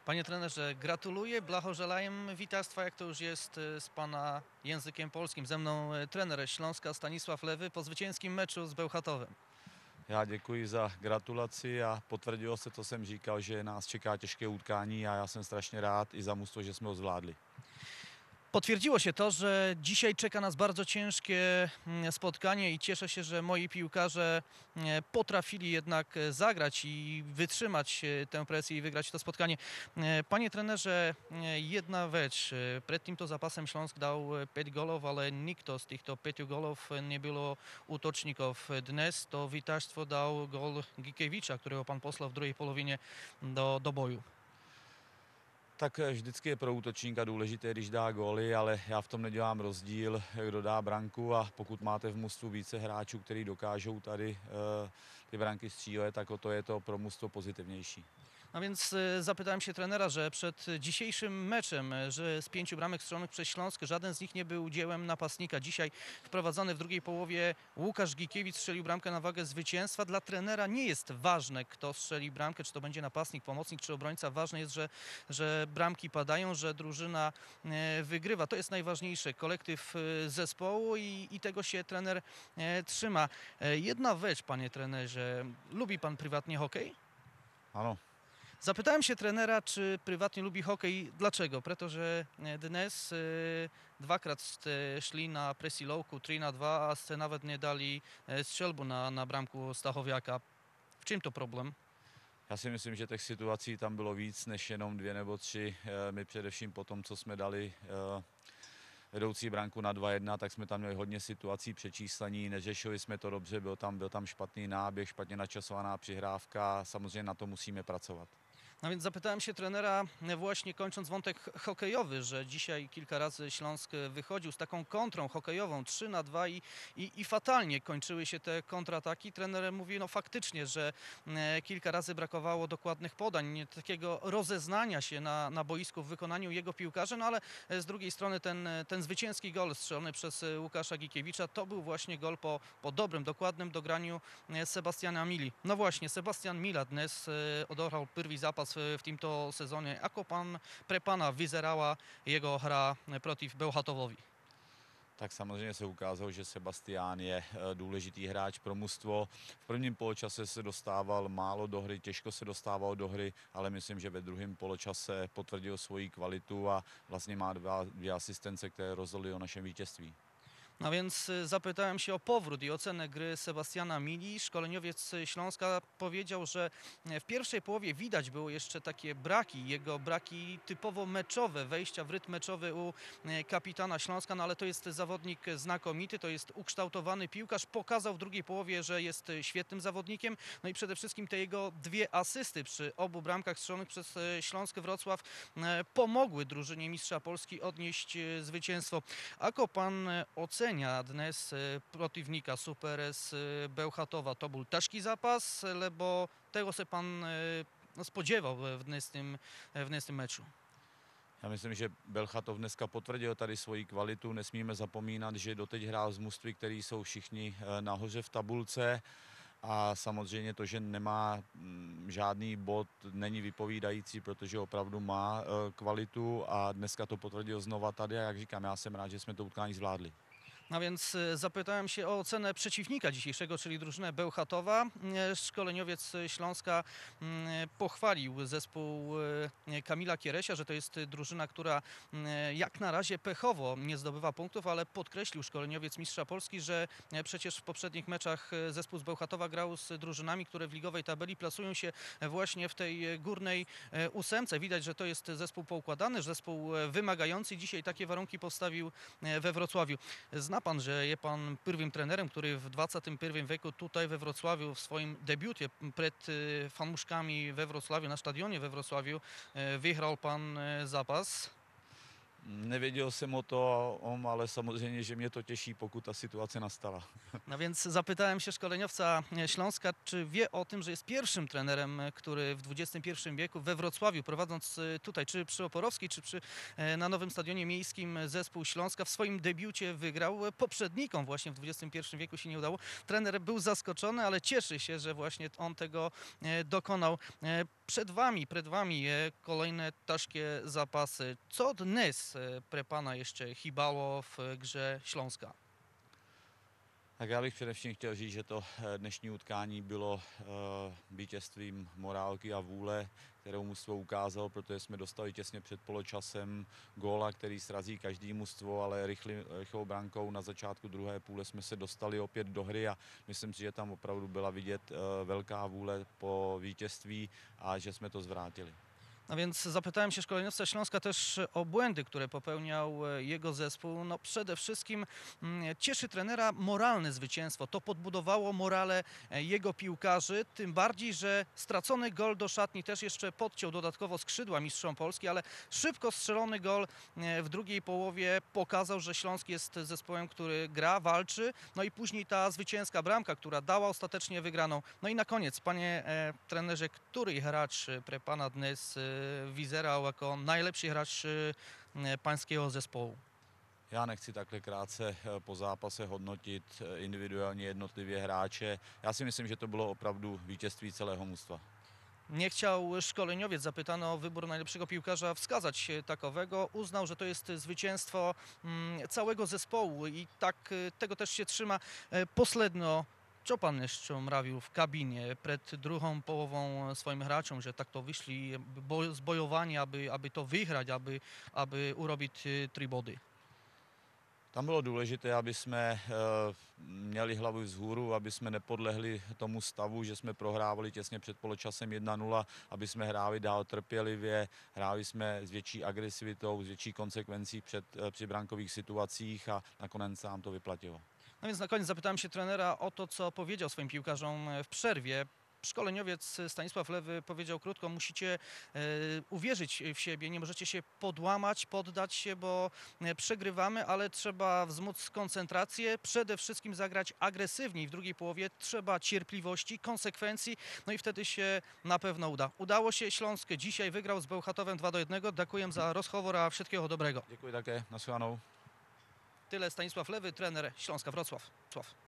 Panie trenerze, gratuluję, blahożelajem witarstwa, jak to już jest z pana językiem polskim. Ze mną trener Śląska Stanisław Lewy po zwycięskim meczu z Bełchatowem. Já děkuji za gratulaci a potvrdilo se, co jsem říkal, že nás čeká těžké utkání a já jsem strašně rád i za mužstvo, že jsme ho zvládli. Potwierdziło się to, że dzisiaj czeka nas bardzo ciężkie spotkanie i cieszę się, że moi piłkarze potrafili jednak zagrać i wytrzymać tę presję i wygrać to spotkanie. Panie trenerze, jedna rzecz. Przed týmto zápasem Śląsk dał 5 golów, ale nikto z tych 5 golów nie było útočníkov. Dnes to víťazstvo dał gol Gikiewicza, którego pan poslal w drugiej polovině do boju. Tak vždycky je pro útočníka důležité, když dá góly, ale já v tom nedělám rozdíl, kdo dá branku a pokud máte v mužstvu více hráčů, kteří dokážou tady ty branky střílet, tak o to je to pro mužstvo pozitivnější. No więc zapytałem się trenera, że przed dzisiejszym meczem, że z 5 bramek strzelonych przez Śląsk żaden z nich nie był dziełem napastnika. Dzisiaj wprowadzony w drugiej połowie Łukasz Gikiewicz strzelił bramkę na wagę zwycięstwa. Dla trenera nie jest ważne, kto strzeli bramkę, czy to będzie napastnik, pomocnik, czy obrońca. Ważne jest, że bramki padają, że drużyna wygrywa. To jest najważniejsze. Kolektyw zespołu i tego się trener trzyma. Jedna rzecz, panie trenerze. Lubi pan prywatnie hokej? Ano, Zapytałem się trenera, czy prywatnie lubi hokej. Dlaczego? Pretože dnes dvakrát ste šli na presilovku 3-2 a ste nawet nie dali strzelbu na bramku Stachowiaka. W czym to problém? já si myslím, že těch situací tam bylo víc než jenom 2 nebo 3. My především po tom, co jsme dali vedoucí branku na 2-1, tak jsme tam měli hodně situací přečíslení, neřešili jsme to dobře, byl tam špatný náběh, špatně načasovaná přihrávka, samozřejmě na to musíme pracovat. No więc zapytałem się trenera właśnie kończąc wątek hokejowy, że dzisiaj kilka razy Śląsk wychodził z taką kontrą hokejową 3-2 i fatalnie kończyły się te kontrataki. Trener mówi, no faktycznie, że kilka razy brakowało dokładnych podań, takiego rozeznania się na boisku w wykonaniu jego piłkarzy, no ale z drugiej strony ten zwycięski gol strzelony przez Łukasza Gikiewicza to był właśnie gol po dobrym, dokładnym dograniu Sebastiana Mili. No właśnie, Sebastian Mila dnes odehrał pierwszy zapas w týmto sezónie. Ako pre pana vyzerala jeho hra proti Bełchatovovi? Tak samozřejmě se ukázalo, že Sebastián je důležitý hráč pro mužstvo. V prvním poločase se dostával málo do hry, těžko se dostával do hry, ale myslím, že ve druhém poločase potvrdil svoji kvalitu a vlastně má dvě asistence, které rozhodly o našem vítězství. No więc zapytałem się o powrót i ocenę gry Sebastiana Mili. Szkoleniowiec Śląska powiedział, że w pierwszej połowie widać było jeszcze takie braki, jego braki typowo meczowe, wejścia w rytm meczowy u kapitana Śląska, no ale to jest zawodnik znakomity, to jest ukształtowany piłkarz. Pokazał w drugiej połowie, że jest świetnym zawodnikiem. No i przede wszystkim te jego 2 asysty przy obu bramkach strzelonych przez Śląsk Wrocław pomogły drużynie mistrza Polski odnieść zwycięstwo. Ako pan ocenia dnes protivníka super z Bełchatowa? To był ťažký zápas, lebo tego se pan spodziewał w dnesním meczu? Já myslím, že Belchatov dneska potvrdil tady svoji kvalitu. Nesmíme zapomínat, že doteď hrál z mužství, který jsou všichni nahoře v tabulce. A samozřejmě to, že nemá žádný bod, není vypovídající, protože opravdu má kvalitu a dneska to potvrdil znova tady a jak říkám, já jsem rád, že jsme to utkání zvládli. No więc zapytałem się o ocenę przeciwnika dzisiejszego, czyli drużynę Bełchatowa. Szkoleniowiec Śląska pochwalił zespół Kamila Kieresia, że to jest drużyna, która jak na razie pechowo nie zdobywa punktów, ale podkreślił szkoleniowiec mistrza Polski, że przecież w poprzednich meczach zespół z Bełchatowa grał z drużynami, które w ligowej tabeli plasują się właśnie w tej górnej 8. Widać, że to jest zespół poukładany, zespół wymagający. Dzisiaj takie warunki postawił we Wrocławiu. Zna pan, że jest pan pierwszym trenerem, który w XXI wieku tutaj we Wrocławiu w swoim debiucie przed fanmuszkami we Wrocławiu, na stadionie we Wrocławiu wygrał pan zapas. Nevěděl jsem o to, ale samozřejmě, že mě to těší, pokud ta situace nastala. No więc zapytałem się szkoleniowca Śląska, czy wie o tym, że jest pierwszym trenerem, który w XXI wieku we Wrocławiu, prowadząc tutaj, czy przy Oporowskiej, czy na nowym stadionie miejskim zespół Śląska w swoim debiucie wygrał. Poprzednikom właśnie w XXI wieku się nie udało. Trener był zaskoczony, ale cieszy się, że właśnie on tego dokonał. Przed wami kolejne ciężkie zapasy. Co dnes pre pana ještě chybalo v grze Śląska? Tak já bych především chtěl říct, že to dnešní utkání bylo vítězstvím morálky a vůle, kterou mužstvo ukázalo, protože jsme dostali těsně před poločasem góla, který srazí každý mužstvo, ale rychlou brankou na začátku druhé půle jsme se dostali opět do hry a myslím si, že tam opravdu byla vidět velká vůle po vítězství a že jsme to zvrátili. A więc zapytałem się szkoleniowca Śląska też o błędy, które popełniał jego zespół. No przede wszystkim cieszy trenera moralne zwycięstwo. To podbudowało morale jego piłkarzy, tym bardziej, że stracony gol do szatni też jeszcze podciął dodatkowo skrzydła mistrzom Polski, ale szybko strzelony gol w drugiej połowie pokazał, że Śląsk jest zespołem, który gra, walczy. No i później ta zwycięska bramka, która dała ostatecznie wygraną. No i na koniec, panie trenerze, który gracz pre pana dnes vyzeral jako najlepší hráč paňského zespołu? Já nechci takhle krátce po zápase hodnotit individuálně jednotlivě hráče. Já si myslím, že to bylo opravdu vítězství celého mužstva. Nie chciał szkoleniowiec, zapytany o wybór najlepszego piłkarza, wskazać takowego. Uznał, że to jest zwycięstwo całego zespołu i tak tego też się trzyma. Posledno, co pan jeszcze mrawił w kabinie przed drugą połową swoim hraczom, że tak to wyszli zbojowani, aby to wygrać, aby urobić 3 body? Tam bylo důležité, aby jsme měli hlavu vzhůru, aby jsme nepodlehli tomu stavu, že jsme prohrávali těsně před poločasem 1-0, aby jsme hráli dál trpělivě, hráli jsme s větší agresivitou, s větší konsekvencí při brankových situacích a nakonec se nám to vyplatilo. No więc na koniec zapytałem się trenera o to, co powiedział swoim piłkarzom w przerwie. Szkoleniowiec Stanisław Lewy powiedział krótko: musicie uwierzyć w siebie, nie możecie się podłamać, poddać się, bo przegrywamy, ale trzeba wzmóc koncentrację, przede wszystkim zagrać agresywniej w drugiej połowie, trzeba cierpliwości, konsekwencji, no i wtedy się na pewno uda. Udało się, Śląsk dzisiaj wygrał z Bełchatowem 2-1. Dziękuję za rozhovor a wszystkiego dobrego. Děkuji také, nashledanou. Tyle Stanisław Lewy, trener Śląska Wrocław.